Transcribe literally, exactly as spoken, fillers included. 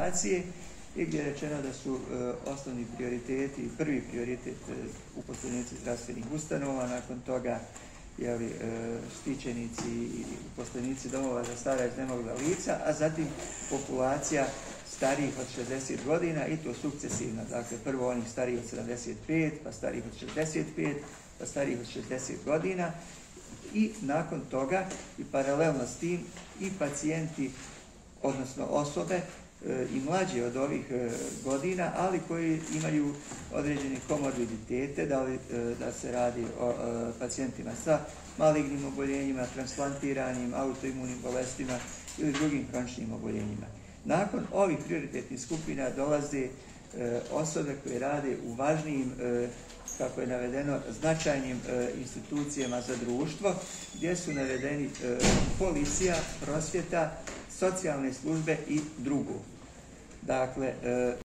vakcinacije i gdje je rečeno da su osnovni prioriteti, prvi prioritet uposlenici zdravstvenih ustanova, nakon toga jeli, štićenici i uposlenici domova za stara i iznemogla lica, a zatim populacija starijih od šezdeset godina i to sukcesivno. Dakle, prvo onih starijih od sedamdeset pet, pa starijih od šezdeset pet, pa starijih od šezdeset godina i nakon toga i paralelno s tim i pacijenti, odnosno osobe i mlađe od ovih godina, ali koji imaju određene komorbiditete, da, li, da se radi o pacijentima sa malignim oboljenjima, transplantiranim, autoimunim bolestima ili drugim hroničnim oboljenjima. Nakon ovih prioritetnih skupina dolaze osobe koje rade u važnijim, kako je navedeno, značajnim institucijama za društvo, gdje su navedeni policija, prosvjeta, socijalne službe i drugo. Dakle,